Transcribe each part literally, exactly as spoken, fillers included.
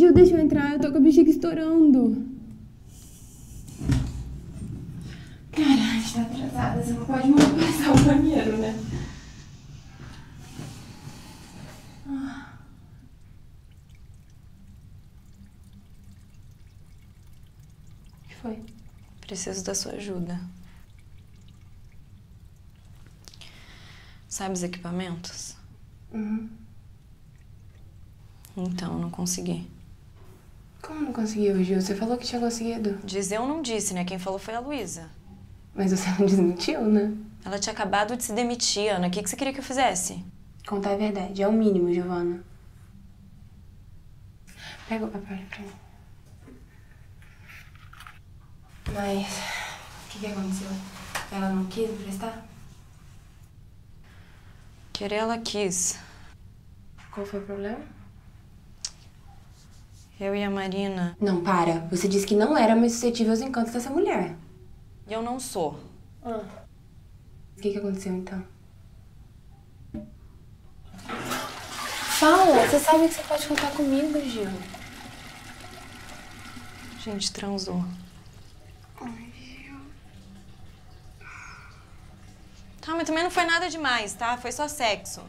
Gil, deixa eu entrar, eu tô com a bexiga estourando. Cara, a gente tá atrasada, você não pode monopolizar o banheiro, né? O que foi? Preciso da sua ajuda. Sabe os equipamentos? Uhum. Então, não consegui. Como não conseguiu, Gil? Você falou que tinha conseguido. Dizer eu não disse, né? Quem falou foi a Luísa. Mas você não desmentiu, né? Ela tinha acabado de se demitir, Ana. O que que você queria que eu fizesse? Contar a verdade. É o mínimo, Giovana. Pega o papel ali pra mim. Mas... o que que aconteceu? Ela não quis emprestar? Querer ela quis. Qual foi o problema? Eu e a Marina... Não, para. Você disse que não era mais suscetível aos encantos dessa mulher. E eu não sou. Ah. O que que aconteceu, então? Fala! Você sabe que você pode contar comigo, Gil. A gente transou. Ai, Gil. Tá, mas também não foi nada demais, tá? Foi só sexo.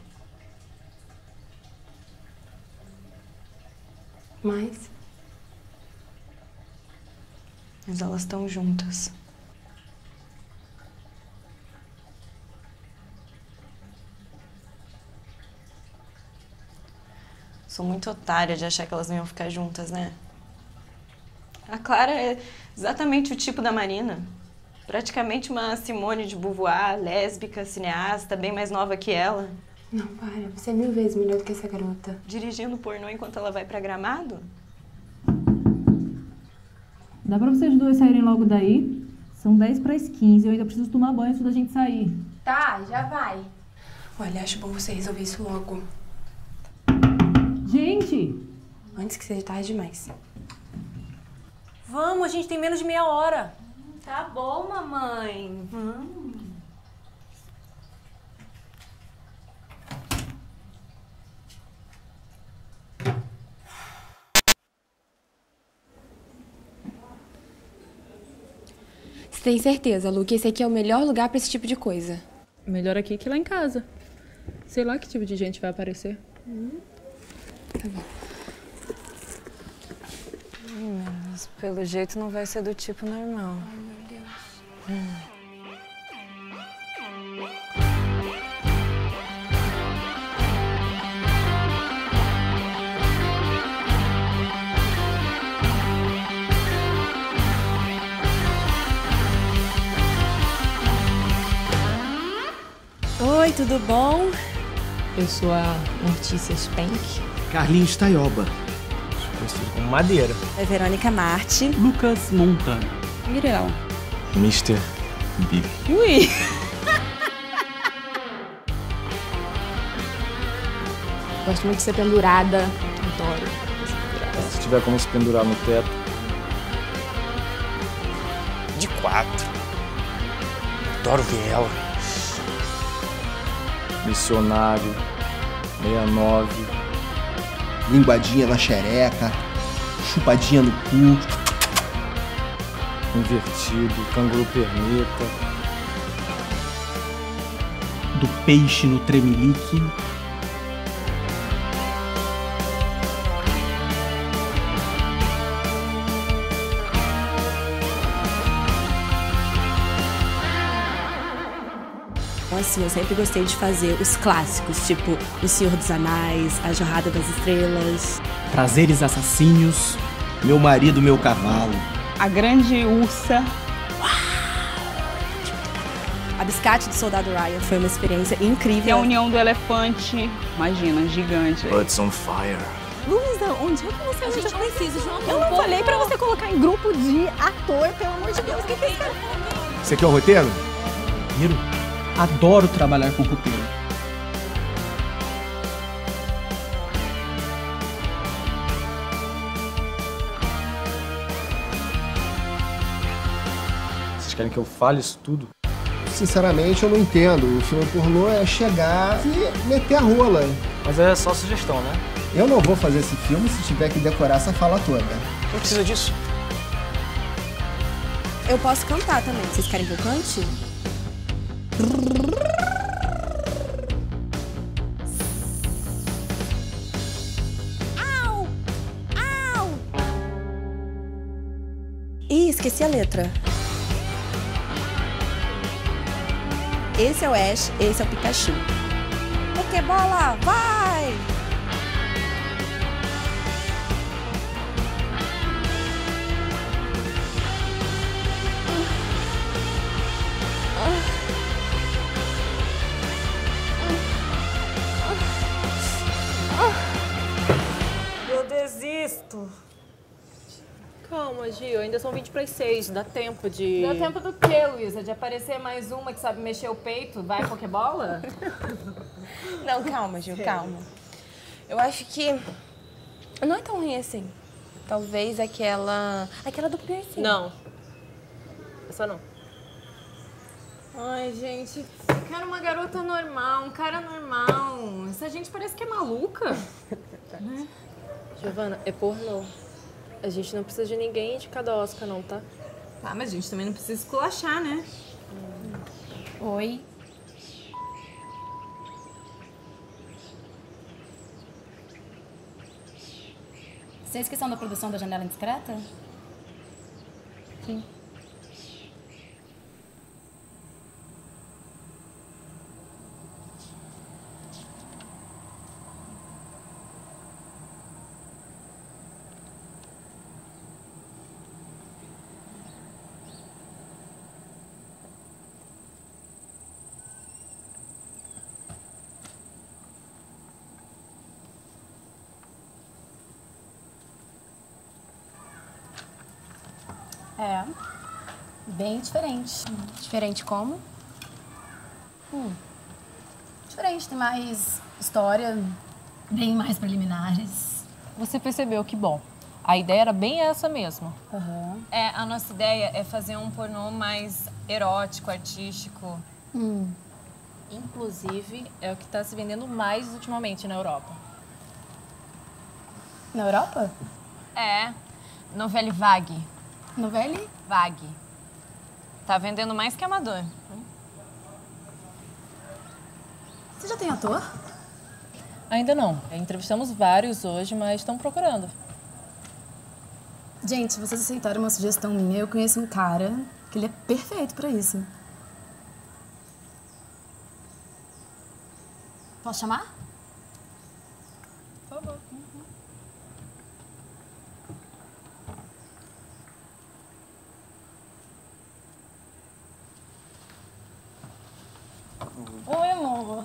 Mas? Mas elas estão juntas. Sou muito otária de achar que elas não iam ficar juntas, né? A Clara é exatamente o tipo da Marina. Praticamente uma Simone de Beauvoir, lésbica, cineasta, bem mais nova que ela. Não, para. Você é mil vezes melhor do que essa garota. Dirigindo pornô enquanto ela vai pra Gramado? Dá pra vocês dois saírem logo daí? São dez para as quinze, eu ainda preciso tomar banho antes da gente sair. Tá, já vai. Olha, acho bom você resolver isso logo. Gente! Antes que seja tarde demais. Vamos, a gente tem menos de meia hora. Tá bom, mamãe. Vamos. Você tem certeza, Lu, que esse aqui é o melhor lugar pra esse tipo de coisa? Melhor aqui que lá em casa. Sei lá que tipo de gente vai aparecer. Hum. Tá bom. Hum, mas pelo jeito não vai ser do tipo normal. Ai, meu Deus. Hum. Oi, tudo bom? Eu sou a Mortícia Spank. Carlinhos Taioba. Conhecido como Madeira. É Verônica Marte. Lucas Montana. Mirel. mister Big. Ui! Gosto muito de ser pendurada. Adoro ser pendurada. Se tiver como se pendurar no teto. De quatro. Adoro ver ela. Missionário. sessenta e nove. Linguadinha na xereca. Chupadinha no cu. Invertido. Canguru perneta. Do peixe no tremelique. Assim, eu sempre gostei de fazer os clássicos, tipo O Senhor dos Anéis, A Jorrada das Estrelas. Prazeres Assassinos. Meu marido, meu cavalo. A Grande Ursa. A Biscate do Soldado Ryan foi uma experiência incrível. E a União do Elefante. Imagina, gigante. Birds on Fire. Luísa, onde é que você... A gente precisa de uma... Eu não falei pra você colocar em grupo de ator, pelo amor de Deus. O que que é isso? Você quer o roteiro? Miro, adoro trabalhar com roteiro. Vocês querem que eu fale isso tudo? Sinceramente, eu não entendo. O filme pornô é chegar e meter a rola. Mas é só sugestão, né? Eu não vou fazer esse filme se tiver que decorar essa fala toda. Não precisa disso. Eu posso cantar também. Vocês querem que eu cante? Au! Au! Ih, esqueci a letra. Esse é o Ash, esse é o Pikachu. Pokébola, vai! Eu desisto. Calma, Gil, ainda são vinte para as seis, dá tempo de... Dá tempo do quê, Luísa? De aparecer mais uma que sabe mexer o peito? Vai Pokébola? Não, calma, Gil, calma. Eu acho que não é tão ruim assim. Talvez aquela... Aquela do piercing. Não. Essa não. Ai, gente, eu quero uma garota normal, um cara normal. Essa gente parece que é maluca. Né? Giovana, é pornô. A gente não precisa de ninguém de cada Oscar, não, tá? Tá, mas a gente também não precisa esculachar, né? Oi. Vocês que são da produção da Janela Indiscreta? Sim. É, bem diferente. Diferente como? Hum. Diferente, tem mais história, bem mais preliminares. Você percebeu que bom. A ideia era bem essa mesmo. Uhum. É, a nossa ideia é fazer um pornô mais erótico, artístico. Hum. Inclusive, é o que está se vendendo mais ultimamente na Europa. Na Europa? É, Novelle Vague. Novelle? Vague. Tá vendendo mais que Amador. Você já tem ator? Ainda não. Entrevistamos vários hoje, mas estão procurando. Gente, se vocês aceitaram uma sugestão minha, eu conheço um cara que ele é perfeito pra isso. Posso chamar? Por favor. Oi, amor.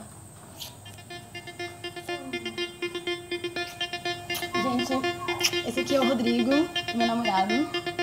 Gente, esse aqui é o Rodrigo, meu namorado.